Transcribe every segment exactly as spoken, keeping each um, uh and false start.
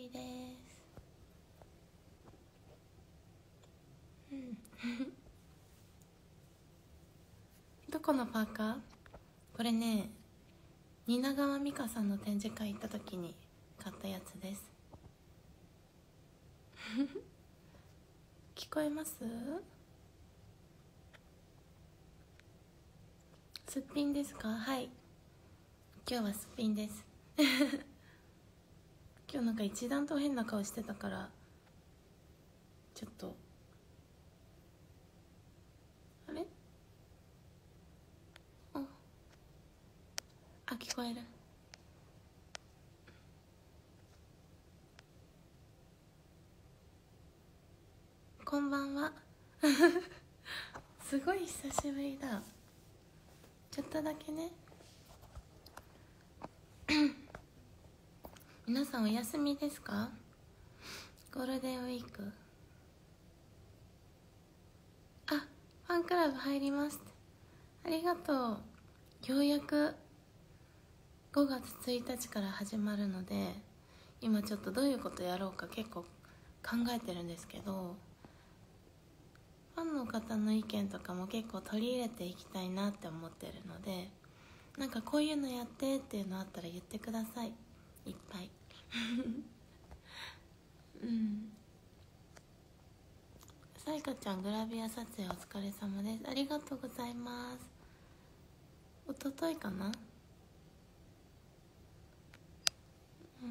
りです。うんどこのパーカー？これね、蜷川美香さんの展示会行った時に買ったやつです。聞こえます？すっぴんですか？はい、今日はすっぴんです。今日なんか一段と変な顔してたからちょっとあれああ聞こえる。こんばんは。すごい久しぶりだ。ちょっとだけね。皆さんお休みですか？ゴールデンウィーク。あ、ファンクラブ入ります。ありがとう。ようやくごがつついたちから始まるので、今ちょっとどういうことやろうか結構考えてるんですけど、ファンの方の意見とかも結構取り入れていきたいなって思ってるので、なんかこういうのやってっていうのあったら言ってください。いっぱい。うん。さいかちゃん、グラビア撮影お疲れ様です。ありがとうございます。おとといかな。うん。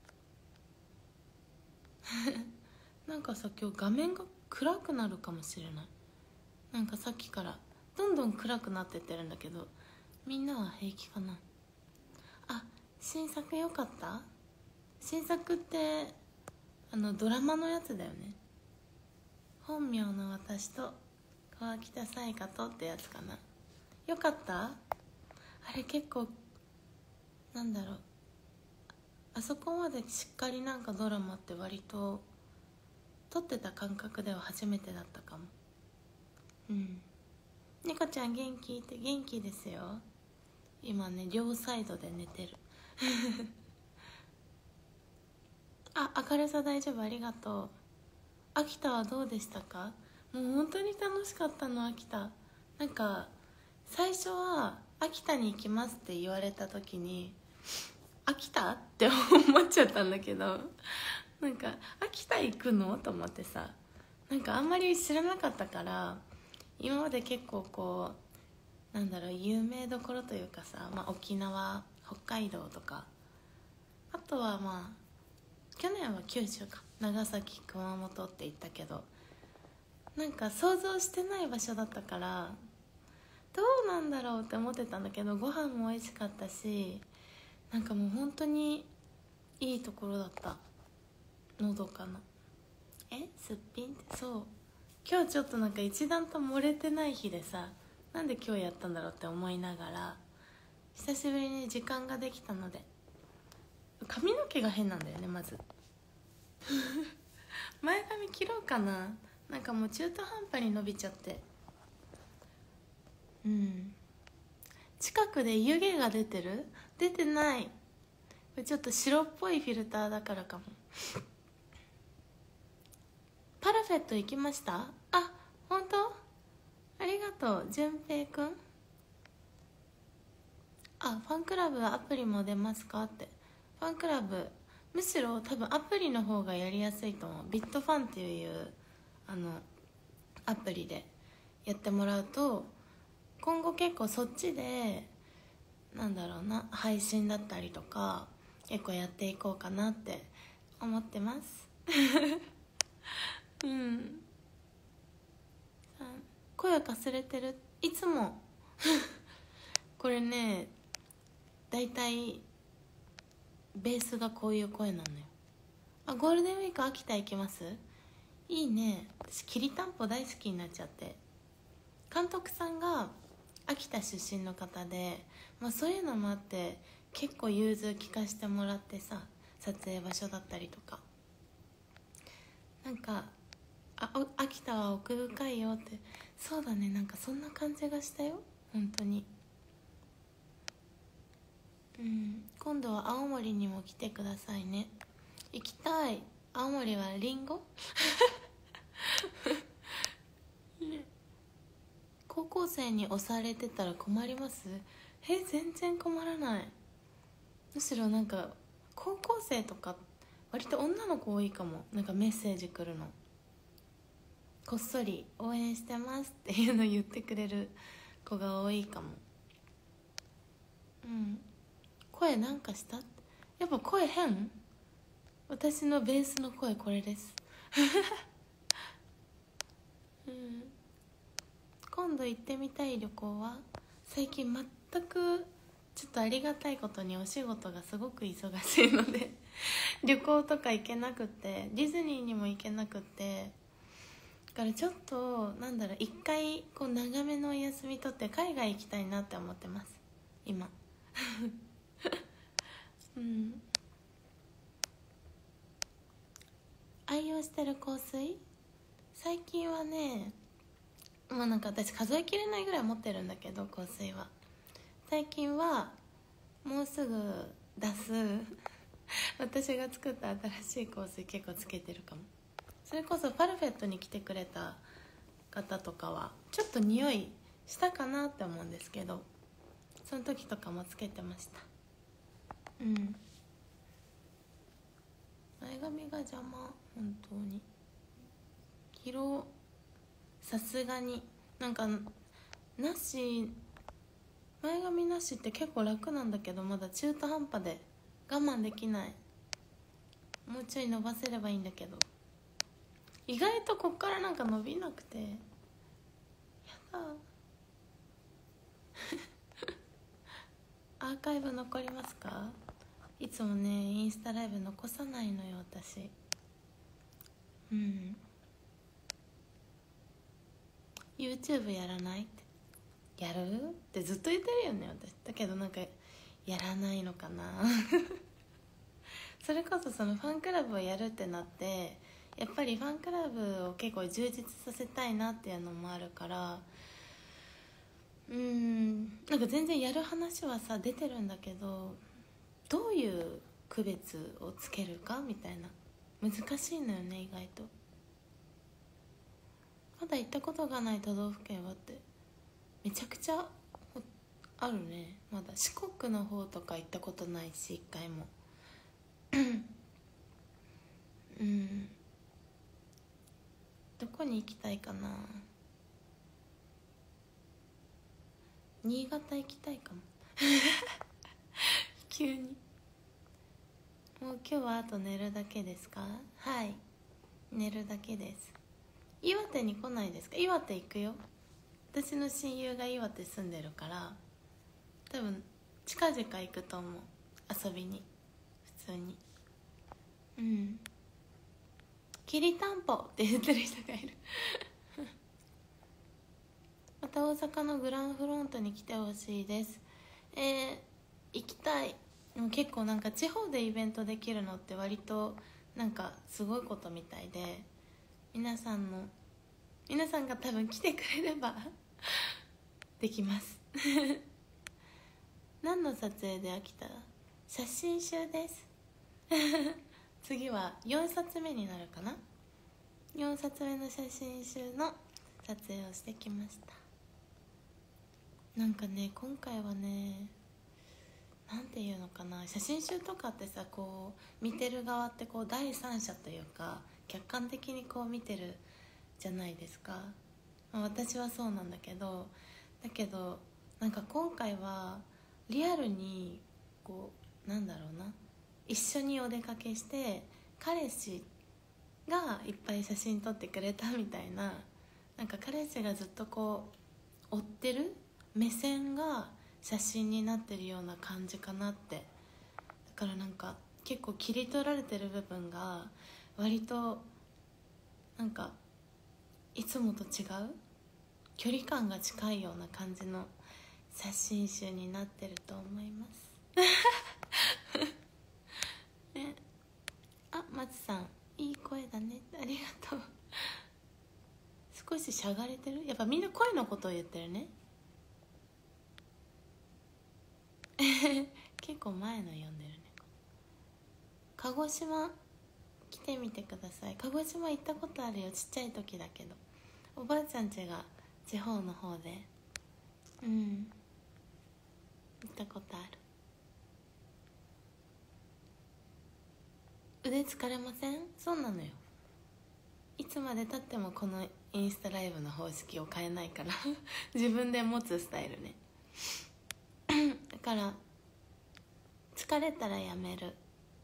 なんかさ、今日画面が暗くなるかもしれない。なんかさっきからどんどん暗くなってってるんだけど、みんなは平気かな。あ、新作良かった？新作ってあのドラマのやつだよね。本名の私と川北彩花とってやつかな。よかった？あれ結構なんだろう、あそこまでしっかりなんかドラマって割と撮ってた感覚では初めてだったかも。うん。猫ちゃん元気？って元気ですよ。今ね両サイドで寝てる。あ、明るさ大丈夫、ありがとう。秋田はどうでしたか？もう本当に楽しかったの。秋田なんか最初は秋田に行きますって言われた時に秋田って思っちゃったんだけど、なんか秋田行くのと思ってさ、なんかあんまり知らなかったから、今まで結構こうなんだろう、有名どころというかさ、まあ、沖縄北海道とか、あとはまあ去年は九州か、長崎熊本って言ったけど、なんか想像してない場所だったからどうなんだろうって思ってたんだけど、ご飯も美味しかったし、なんかもう本当にいいところだった。のどかな。えすっぴんってそう、今日ちょっとなんか一段と漏れてない日でさ、なんで今日やったんだろうって思いながら、久しぶりに時間ができたので。髪の毛が変なんだよねまず。前髪切ろうかな。なんかもう中途半端に伸びちゃって。うん。近くで湯気が出てる？出てない。これちょっと白っぽいフィルターだからかも。パラフェット行きました？あ、本当？ありがとう純平くん。あ、ファンクラブはアプリも出ますかって。ファンクラブむしろ多分アプリの方がやりやすいと思う。ビットファンっていうあのアプリでやってもらうと、今後結構そっちでなんだろうな、配信だったりとか結構やっていこうかなって思ってます。うん。声かすれてるいつも。これね、だいたいベースがこういう声なのよ。あ、ゴールデンウィーク秋田行きます？いいね。私きりたんぽ大好きになっちゃって。監督さんが秋田出身の方で、まあ、そういうのもあって結構融通聞かせてもらってさ、撮影場所だったりとか、なんかあ秋田は奥深いよって。そうだね、なんかそんな感じがしたよ本当に。うん、今度は青森にも来てくださいね。 行きたい。青森はリンゴ高校生に押されてたら困ります？え、全然困らない。むしろなんか高校生とか割と女の子多いかも。なんかメッセージ来るの、こっそり応援してますっていうの言ってくれる子が多いかも。うん。声なんかした？やっぱ声変？私のベースの声これですうん、今度行ってみたい旅行は、最近全くちょっとありがたいことにお仕事がすごく忙しいので旅行とか行けなくて、ディズニーにも行けなくて、だからちょっとなんだろう、一回こう長めのお休み取って海外行きたいなって思ってます今うん愛用してる香水、最近はね、もうなんか私数えきれないぐらい持ってるんだけど、香水は最近はもうすぐ出す私が作った新しい香水結構つけてるかも。それこそパルフェットに来てくれた方とかはちょっと匂いしたかなって思うんですけど、その時とかもつけてました。うん、前髪が邪魔、本当に色さすがになんかなし、前髪なしって結構楽なんだけど、まだ中途半端で我慢できない。もうちょい伸ばせればいいんだけど、意外とこっからなんか伸びなくてやだアーカイブ残りますか？いつもねインスタライブ残さないのよ私。うん、 YouTube やらないって、やるってずっと言ってるよね私。だけどなんかやらないのかなそれこそそのファンクラブをやるってなって、やっぱりファンクラブを結構充実させたいなっていうのもあるから、うーんなんか全然やる話はさ出てるんだけど、どういう区別をつけるかみたいな、難しいのよね意外と。まだ行ったことがない都道府県はってめちゃくちゃあるね。まだ四国の方とか行ったことないし一回もうんどこに行きたいかな。新潟行きたいかも急に。もう今日はあと寝るだけですか？はい、寝るだけです。岩手に来ないですか？岩手行くよ。私の親友が岩手住んでるから多分近々行くと思う、遊びに。普通に。うん、きりたんぽって言ってる人がいるまた大阪のグランフロントに来てほしいです。えー、行きたい。でも結構なんか地方でイベントできるのって割となんかすごいことみたいで、皆さんの皆さんが多分来てくれればできます何の撮影で飽きた？写真集です次はよんさつめになるかな。よんさつめの写真集の撮影をしてきました。なんかね今回はね、なんていうのかな、写真集とかってさ、こう見てる側ってこう第三者というか客観的にこう見てるじゃないですか、まあ、私はそうなんだけど、だけどなんか今回はリアルにこうなんだろうな、一緒にお出かけして彼氏がいっぱい写真撮ってくれたみたいな、なんか彼氏がずっとこう追ってる目線が写真になってるような感じかなって。だからなんか結構切り取られてる部分が割となんかいつもと違う距離感が近いような感じの写真集になってると思いますね。あ、松さんいい声だね、ありがとう少ししゃがれてる。やっぱみんな声のことを言ってるね結構前の読んでるね。鹿児島来てみてください。鹿児島行ったことあるよ、ちっちゃい時だけど。おばあちゃん家が地方の方で、うん行ったことある。腕疲れません？そうなのよ。いつまでたってもこのインスタライブの方式を変えないから自分で持つスタイルねだから疲れたらやめる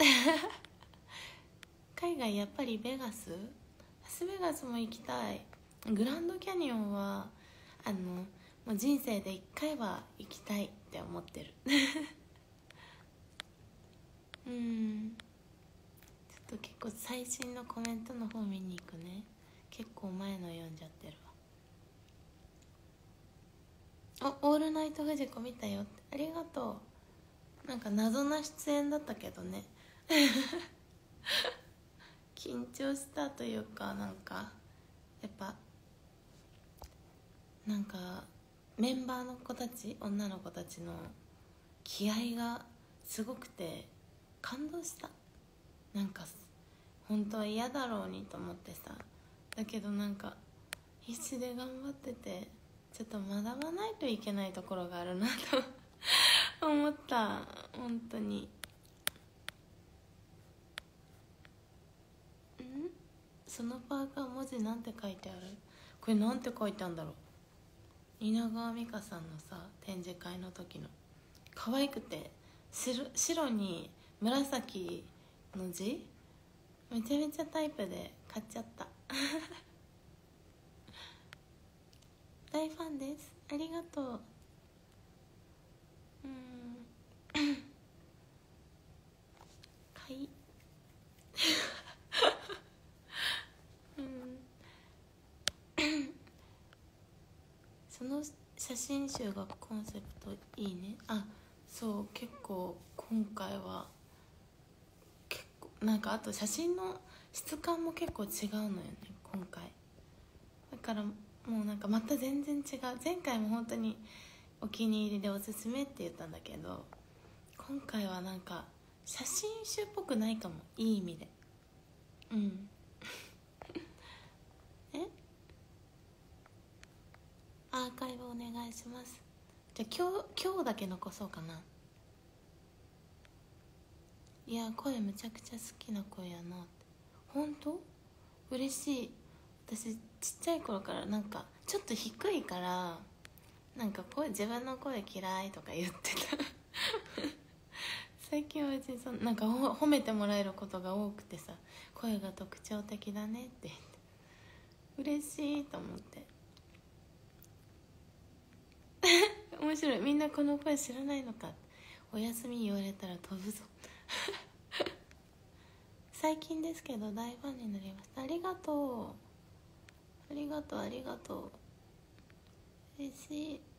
海外やっぱりベガス、ラスベガスも行きたい。グランドキャニオンはあのもう人生で一回は行きたいって思ってるうんちょっと結構最新のコメントの方見に行くね。結構前の読んじゃってるわ。お、オールナイトフジコ見たよって、ありがとう。なんか謎な出演だったけどね緊張したというか、なんかやっぱなんかメンバーの子たち、女の子たちの気合がすごくて感動した。なんか本当は嫌だろうにと思ってさ、だけどなんか必死で頑張ってて、ちょっと学ばないといけないところがあるなと思った。本当に。んそのパーカー文字なんて書いてある？これなんて書いてあるんだろう。蜷川美香さんのさ展示会の時の可愛くて、白, 白に紫の字めちゃめちゃタイプで買っちゃった大ファンです、ありがとう。うんかいうんその写真集がコンセプトいいね。あ、そう、結構今回は結構なんか、あと写真の質感も結構違うのよね今回。だからもうなんかまた全然違う。前回も本当にお気に入りでおすすめって言ったんだけど、今回はなんか写真集っぽくないかも、いい意味で。うんえアーカイブお願いします。じゃあ今日今日だけ残そうかな。いや声むちゃくちゃ好きな声やなって。本当嬉しい。私ちっちゃい頃からなんかちょっと低いから、なんか声、自分の声嫌いとか言ってた最近は別にそなんか褒めてもらえることが多くてさ、声が特徴的だねって言って嬉しいと思って面白い。みんなこの声知らないのか。お休み言われたら飛ぶぞ最近ですけど大ファンになりました。ありがとうありがとうありがとう、嬉しい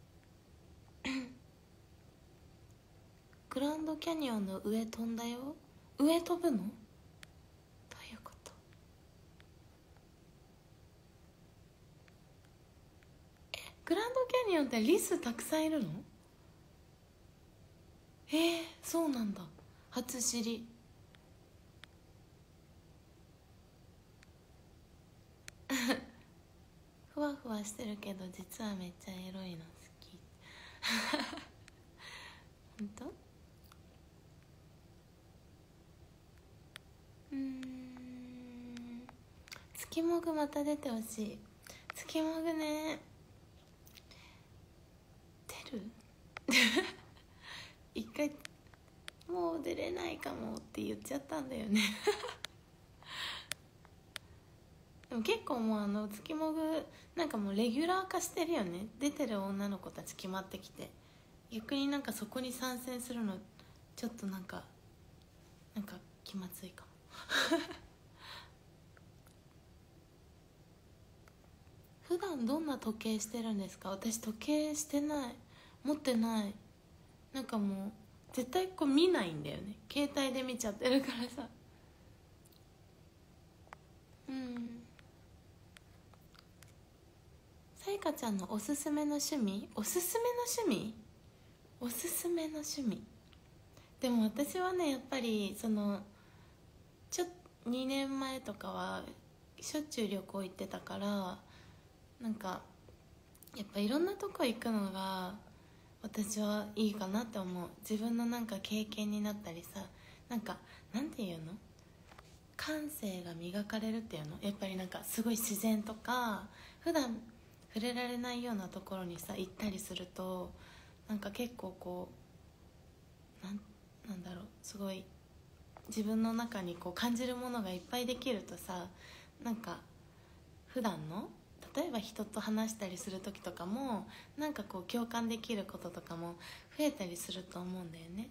グランドキャニオンの上飛んだよ。上飛ぶの？どういうこと？え、グランドキャニオンってリスたくさんいるの？えー、そうなんだ、初知りふわふわしてるけど実はめっちゃエロいの好き本当？うーん月もぐまた出てほしい。月もぐね、出る一回もう出れないかもって言っちゃったんだよねでも結構もうあの月もぐなんかもうレギュラー化してるよね。出てる女の子たち決まってきて、逆になんかそこに参戦するのちょっとなんかなんか気まずいかも普段どんな時計してるんですか？私時計してない、持ってない。なんかもう絶対こう見ないんだよね、携帯で見ちゃってるからさ。うんさいかちゃんのおすすめの趣味、おすすめの趣味おすすめの趣味でも私はねやっぱりそのちょにねんまえとかはしょっちゅう旅行行ってたから、なんかやっぱいろんなとこ行くのが私はいいかなって思う。自分のなんか経験になったりさ、なんかなんていうの、感性が磨かれるっていうの、やっぱりなんかすごい自然とか普段触れられないようなところにさ行ったりすると、なんか結構こうなんなんだろう、すごい自分の中にこう感じるものがいっぱいできるとさ、なんか普段の例えば人と話したりする時とかもなんかこう共感できることとかも増えたりすると思うんだよね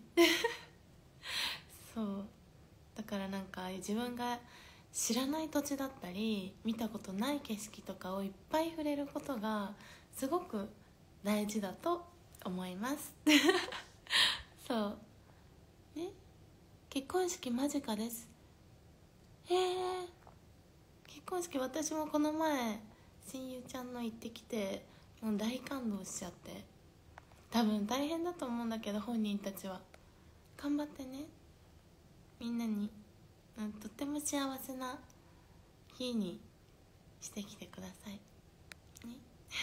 そうだからなんか自分が知らない土地だったり見たことない景色とかをいっぱい触れることがすごく大事だと思いますそうね、結婚式間近です。へえ、結婚式私もこの前親友ちゃんの行ってきて、もう大感動しちゃって、多分大変だと思うんだけど本人たちは頑張ってね、みんなに、うん、とっても幸せな日にしてきてくださいね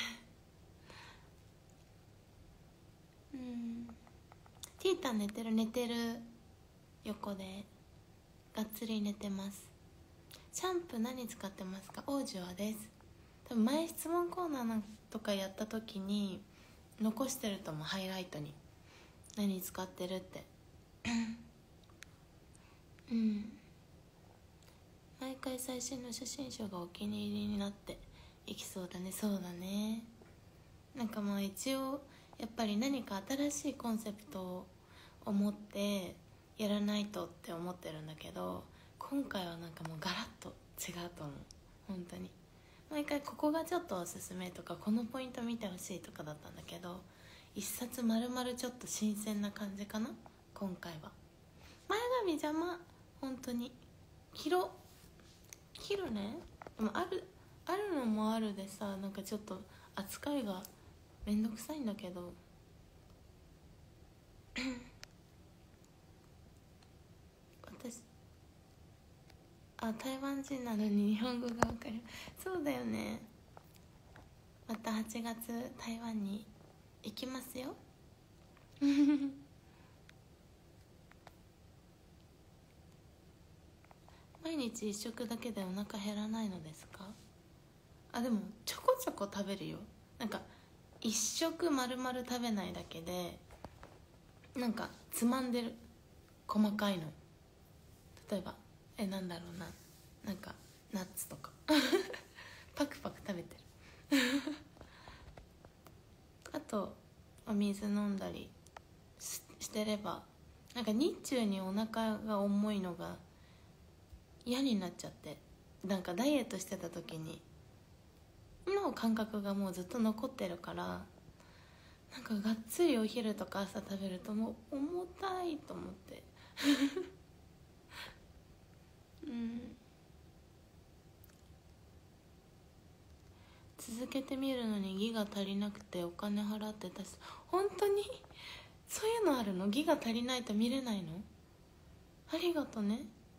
うんティータ寝てる寝てる横でがっつり寝てます。シャンプー何使ってますか？オージュアです。多分前質問コーナーなんとかやった時に残してると思う、ハイライトに何使ってるってうん毎回最新の写真集がお気に入りになっていきそうだね。そうだね、なんかまあ一応やっぱり何か新しいコンセプトを持ってやらないとって思ってるんだけど、今回はなんかもうガラッと違うと思う。本当に毎回ここがちょっとおすすめとかこのポイント見てほしいとかだったんだけど、一冊丸々ちょっと新鮮な感じかな今回は。前髪邪魔、本当に切ろ切るね。でもあるあるのもあるでさ、なんかちょっと扱いがめんどくさいんだけど私あ台湾人なのに日本語が分かる。そうだよね。またはちがつ台湾に行きますよ毎日一食だけでお腹減らないのですか？あ、でもちょこちょこ食べるよ。なんか一食丸々食べないだけでなんかつまんでる、細かいの。例えばえなんだろうな、なんかナッツとかパクパク食べてるあとお水飲んだり し, してれば、なんか日中にお腹が重いのが嫌になっちゃって、なんかダイエットしてた時にの感覚がもうずっと残ってるから、なんかがっつりお昼とか朝食べるともう重たいと思ってうん続けてみるのにギが足りなくてお金払ってたし、本当にそういうのあるの？ギが足りないと見れないの？ありがとね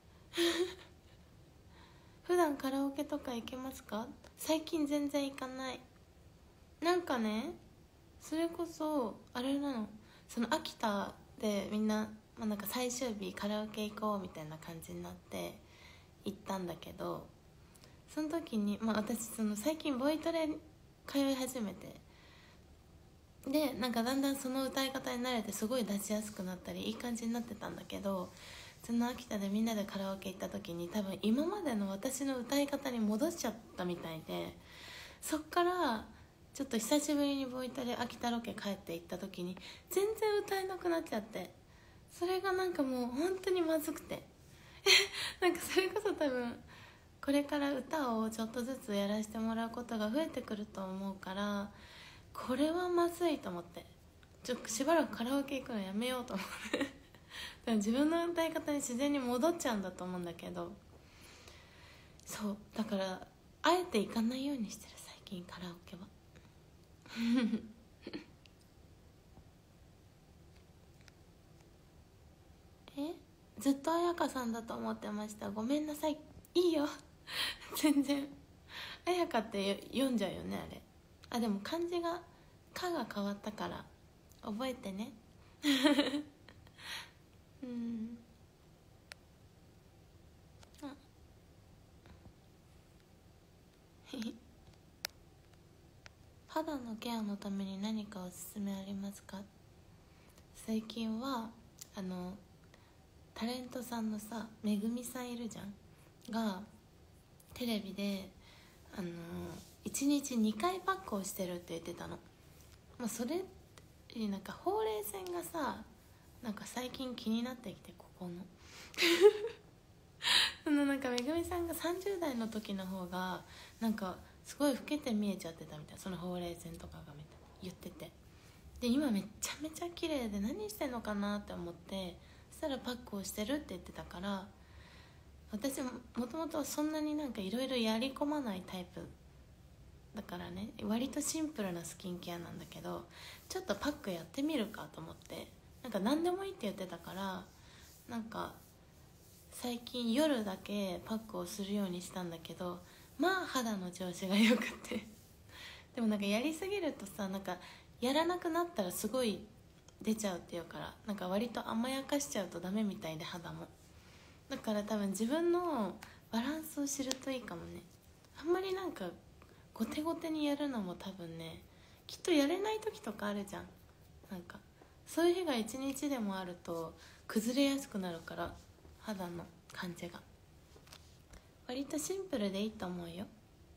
普段カラオケとか行けますか？最近全然行かない。なんかね、それこそあれなの、その秋田でみんな、まあ、なんか最終日カラオケ行こうみたいな感じになって行ったんだけど、その時に、まあ、私その最近ボイトレ通い始めて、でなんかだんだんその歌い方に慣れてすごい出しやすくなったりいい感じになってたんだけど、その秋田でみんなでカラオケ行った時に多分今までの私の歌い方に戻しちゃったみたいで、そっからちょっと久しぶりにボイトレ秋田ロケ帰って行った時に全然歌えなくなっちゃって、それがなんかもう本当にまずくてなんかそれこそ多分これから歌をちょっとずつやらせてもらうことが増えてくると思うから、これはまずいと思って、ちょっとしばらくカラオケ行くのやめようと思って自分の歌い方に自然に戻っちゃうんだと思うんだけど、そうだからあえて行かないようにしてる最近カラオケはえずっと彩香さんだと思ってました。ごめんなさい。いいよ全然彩香って読んじゃうよねあれ。あでも漢字が「か」が変わったから覚えてねうんあ肌のケアのために何かおすすめありますか？最近はあのタレントさんのさめぐみさんいるじゃんがテレビであのいちにちにかいパックをしてるって言ってたの。まあ、それになんかほうれい線がさなんか最近気になってきて、ここのそのなんかめぐみさんがさんじゅう代の時の方がなんかすごい老けて見えちゃってたみたいな、そのほうれい線とかがみたいな言ってて、で今めっちゃめちゃ綺麗で何してんのかなって思って、そしたらパックをしてるって言ってたから、私ももともとそんなになんかいろいろやり込まないタイプだからね、割とシンプルなスキンケアなんだけど、ちょっとパックやってみるかと思って、なんか何でもいいって言ってたから、なんか最近夜だけパックをするようにしたんだけど、まあ肌の調子がよくてでもなんかやりすぎるとさ、なんかやらなくなったらすごい出ちゃうっていうから、なんか割と甘やかしちゃうとダメみたいで、肌も。だから多分自分のバランスを知るといいかもね。あんまりなんかゴテゴテにやるのも多分ね、きっとやれない時とかあるじゃん。なんかそういう日が一日でもあると崩れやすくなるから、肌の感じが割とシンプルでいいと思うよ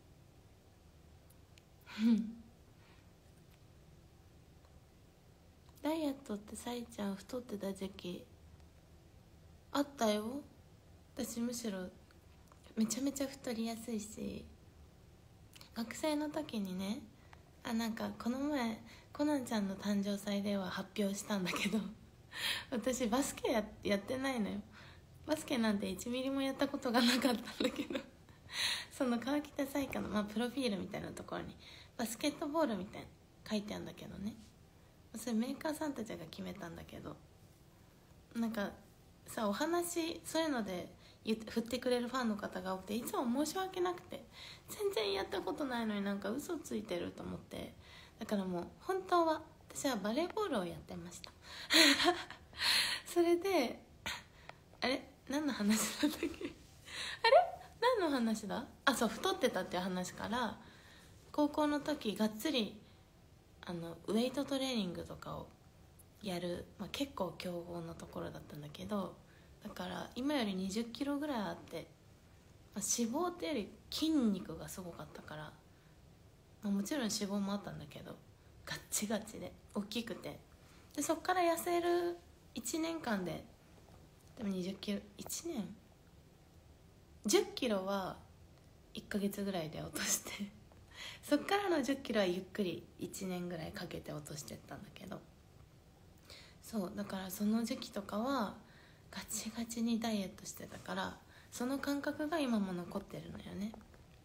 ダイエットってさいちゃん太ってた時期あったよ。私むしろめちゃめちゃ太りやすいし、学生の時にね、あなんかこの前コナンちゃんの誕生祭では発表したんだけど私バスケ や, やってないのよ。バスケなんていちミリもやったことがなかったんだけどその川北彩花の、まあ、プロフィールみたいなところにバスケットボールみたいな書いてあるんだけどね、それメーカーさんたちが決めたんだけど、なんかさお話そういうので振ってくれるファンの方が多くて、いつも申し訳なくて、全然やったことないのになんか嘘ついてると思って、だからもう本当は私はバレーボールをやってましたそれであれ何の話だったっけあれ何の話だ、あそう太ってたっていう話から、高校の時がっつりあのウェイトトレーニングとかをやる、まあ、結構強豪のところだったんだけど、だから今よりにじゅっキロぐらいあって、まあ、脂肪ってより筋肉がすごかったから、まあ、もちろん脂肪もあったんだけどガッチガチで大きくて、でそっから痩せるいちねんかんででもにじゅっキロいちねんじゅっキロはいっかげつぐらいで落としてそっからのじゅっキロはゆっくりいちねんぐらいかけて落としてったんだけど、そうだからその時期とかはガチガチにダイエットしてたから、その感覚が今も残ってるのよね。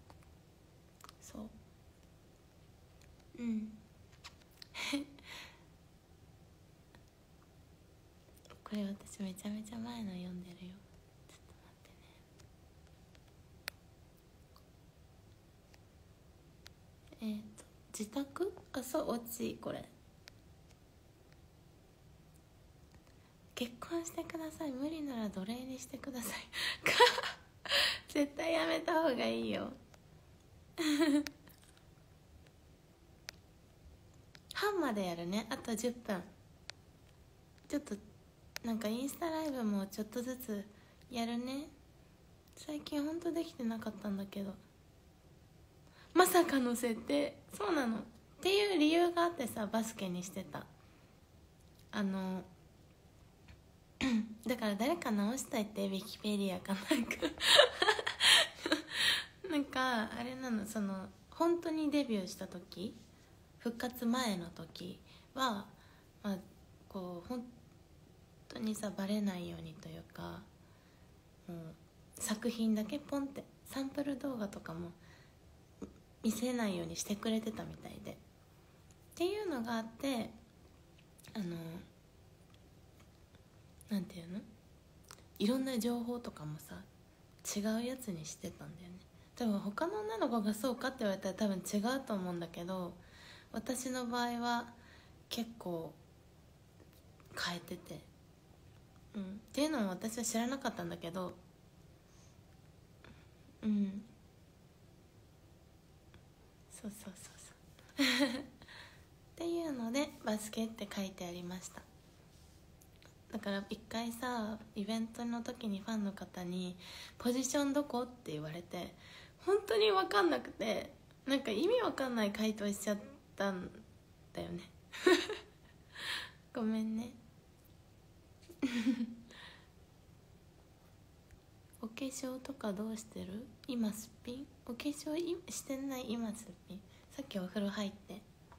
そううんこれ私めちゃめちゃ前の読んでるよ。ちょっと待ってね。えっ、ー、と自宅あそう落ちこれ結婚してください、無理なら奴隷にしてください絶対やめた方がいいよ半までやるね、あとじゅっぷん。ちょっとなんかインスタライブもちょっとずつやるね。最近ほんとできてなかったんだけど、まさかの設定。そうなのっていう理由があってさ、バスケにしてた。あのだから誰か直したいって、ウィキペディアかなんかなんかあれなの、その本当にデビューした時、復活前の時は、まあ、こう本当にさバレないようにというか、もう作品だけポンってサンプル動画とかも見せないようにしてくれてたみたいで、っていうのがあって、あのなんていうの、 いろんな情報とかもさ違うやつにしてたんだよね。多分他の女の子がそうかって言われたら多分違うと思うんだけど、私の場合は結構変えてて、うん、っていうのも私は知らなかったんだけど、うん、そうそうそうそうっていうのでバスケって書いてありました。だから一回さイベントの時にファンの方に「ポジションどこ?」って言われて本当に分かんなくて、なんか意味わかんない回答しちゃったんだよねごめんねお化粧とかどうしてる？今すっぴん？お化粧いしてない？今すっぴん？さっきお風呂入って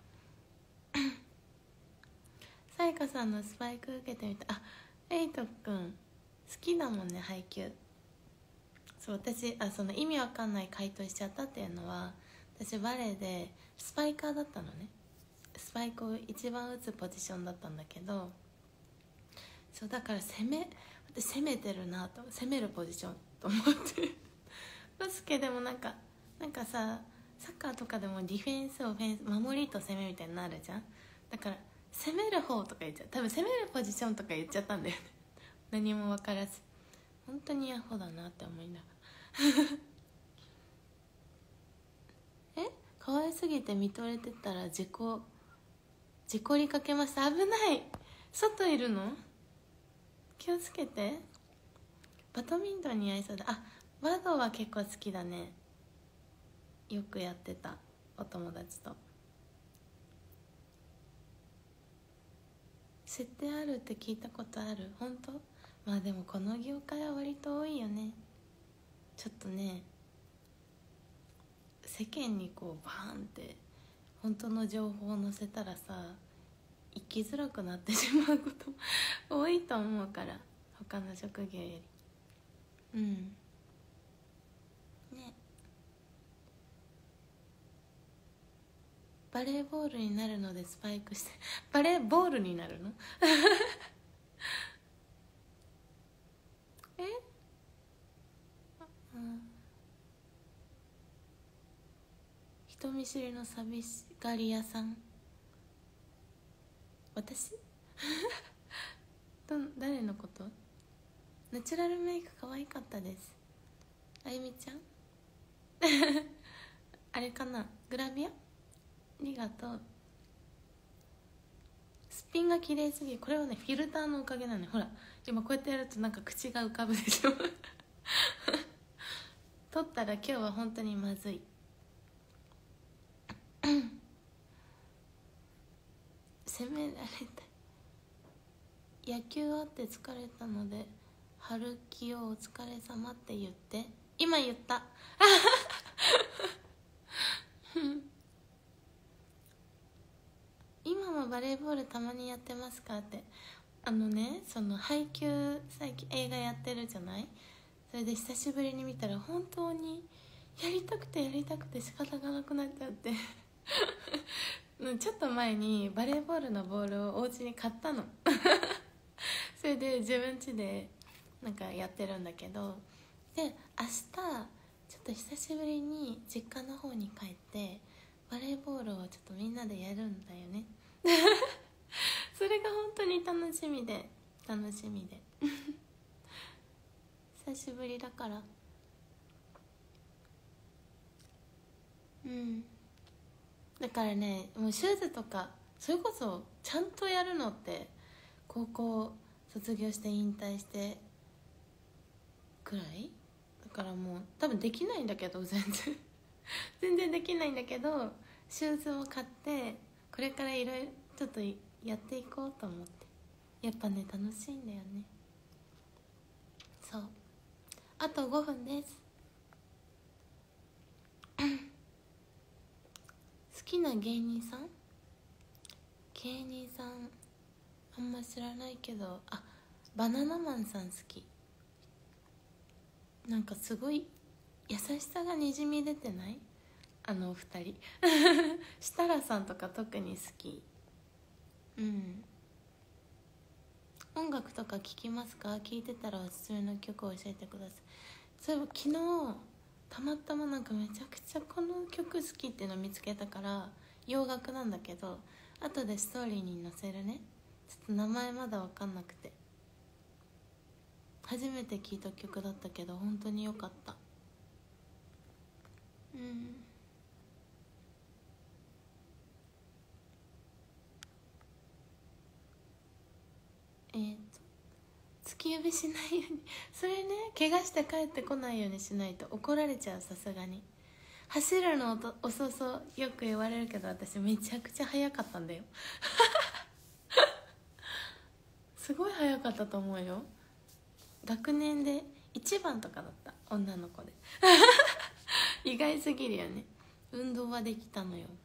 さやかさんのスパイク受けてみた。あ、エイトくん好きだもんね配球。そう私あその意味わかんない回答しちゃったっていうのは、私バレーでスパイカーだったのね。スパイクを一番打つポジションだったんだけど、そうだから攻め私攻めてるなと、攻めるポジションと思ってバスケでもなんかなんかさサッカーとかでもディフェンスオフェンス守りと攻めみたいになるじゃん。だから攻める方とか言っちゃう、多分攻めるポジションとか言っちゃったんだよね何も分からず、本当にアホだなって思いながらえ可愛すぎて見とれてたら事故事故りかけました。危ない、外いるの気をつけて。バドミントンに合いそうだ。あ、バドは結構好きだね。よくやってたお友達と。設定あるって聞いたことある？本当？まあでもこの業界は割と多いよね。ちょっとね世間にこうバーンって本当の情報を載せたらさ生きづらくなってしまうこと多いと思うから、他の職業より。うんね。バレーボールになるのでスパイクしてバレーボールになるのえ、うん、人見知りの寂しがり屋さん私ど誰のこと？ナチュラルメイク可愛かったです。あゆみちゃんあれかな、グラビア？ありがとう。すっぴんが綺麗すぎる。これはねフィルターのおかげなのよ。ほら今こうやってやるとなんか口が浮かぶでしょ撮ったら今日は本当にまずい責められた。野球あって疲れたので春樹をお疲れ様って言って。今言った今もバレーボールたまにやってますかって。あのねその配給最近映画やってるじゃない。それで久しぶりに見たら本当にやりたくてやりたくて仕方がなくなっちゃってちょっと前にバレーボールのボールをお家に買ったのそれで自分家でなんかやってるんだけど、で明日ちょっと久しぶりに実家の方に帰ってバレーボールをちょっとみんなでやるんだよねそれが本当に楽しみで楽しみで久しぶりだから。うんだからねもうシューズとかそれこそちゃんとやるのって高校卒業して引退してくらいだから、もう多分できないんだけど全然全然できないんだけど、シューズを買ってこれからいろいろちょっとやっていこうと思って。やっぱね楽しいんだよね。そうあとごふんです好きな芸人さん芸人さんあんま知らないけど、あバナナマンさん好き。なんかすごい優しさがにじみ出てない？あのお二人設楽さんとか特に好き。うん音楽とか聴きますか？聴いてたらおすすめの曲を教えてください。そういえば昨日たまたまなんかめちゃくちゃこの曲好きっていうのを見つけたから、洋楽なんだけど後でストーリーに載せるね。ちょっと名前まだ分かんなくて、初めて聴いた曲だったけど本当に良かった。うん。えー、と突き指しないようにそれね、怪我して帰ってこないようにしないと怒られちゃう。さすがに走るの遅そうよく言われるけど、私めちゃくちゃ速かったんだよすごい速かったと思うよ。学年で一番とかだった、女の子で意外すぎるよね。運動はできたのよ。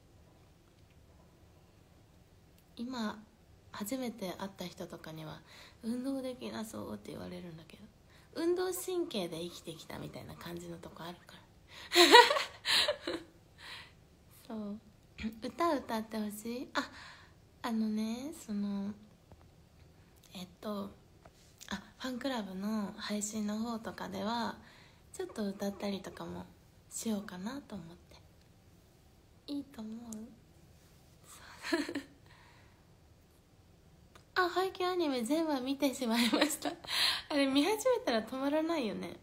今初めて会った人とかには運動できなそうって言われるんだけど、運動神経で生きてきたみたいな感じのとこあるからそう歌歌ってほしい。あ、あのね、そのえっとあファンクラブの配信の方とかではちょっと歌ったりとかもしようかなと思って。いいと思うあ、配給アニメ全話見てしまいましたあれ見始めたら止まらないよね。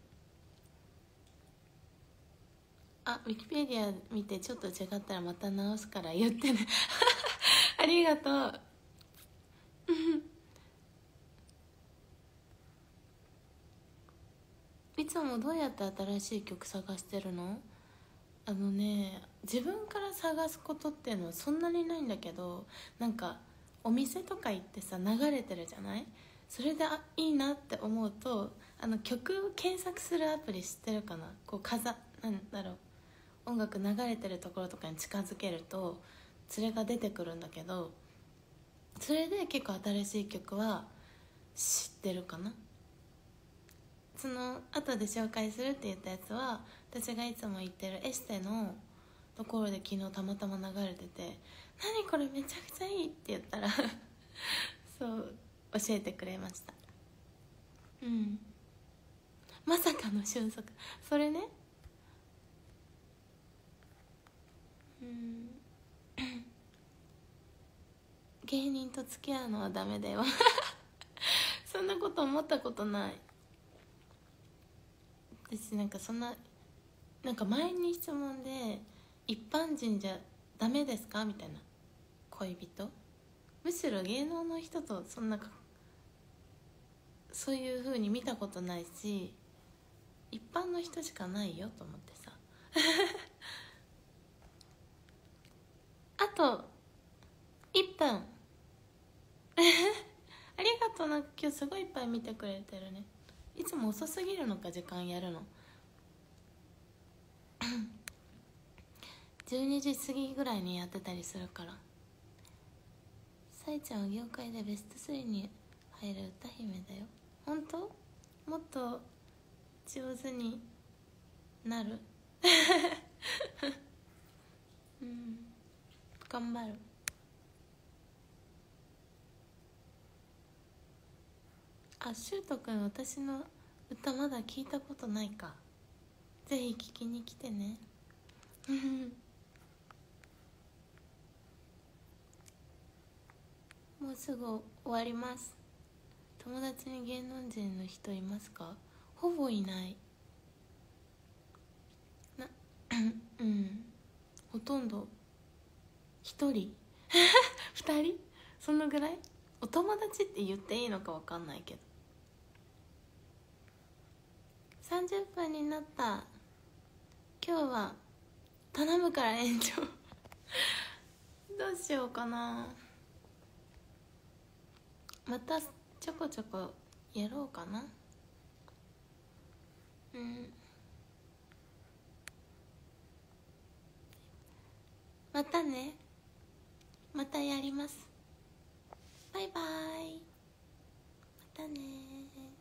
あ、ウィキペディア見てちょっと違ったらまた直すから言ってねありがとういつもどうやって新しい曲探してるの？あのね、自分から探すことっていうのはそんなにないんだけど、なんかお店とか行ってさ流れてるじゃない。それであいいなって思うと、あの曲検索するアプリ知ってるかな。こうかざなんだろう、音楽流れてるところとかに近づけるとそれが出てくるんだけど、それで結構新しい曲は知ってるかな。その後で紹介するって言ったやつは私がいつも行ってるエステのところで昨日たまたま流れてて「何これめちゃくちゃいい」って言ったらそう教えてくれました。うん、まさかの俊足。それね、うん芸人と付き合うのはダメだよそんなこと思ったことない。私なんかそんななんか前に質問で一般人じゃダメですかみたいな、恋人、むしろ芸能の人とそんなそういう風に見たことないし、一般の人しかないよと思ってさあといっぷんありがとう。なんか今日すごいいっぱい見てくれてるね。いつも遅すぎるのか時間やるのじゅうにじ過ぎぐらいにやってたりするから。さえちゃんは業界でベストスリーに入る歌姫だよ。本当？もっと上手になるうん頑張る。あ、しゅうとくん私の歌まだ聞いたことないか。ぜひ聞きに来てねもうすぐ終わります。友達に芸能人の人いますか？ほぼいないなうんほとんど一人二人そのぐらい。お友達って言っていいのか分かんないけど。さんじゅっぷんになった。今日は頼むから延長どうしようかな。またちょこちょこやろうかな。うんまたね、またやります。バイバイ、またね。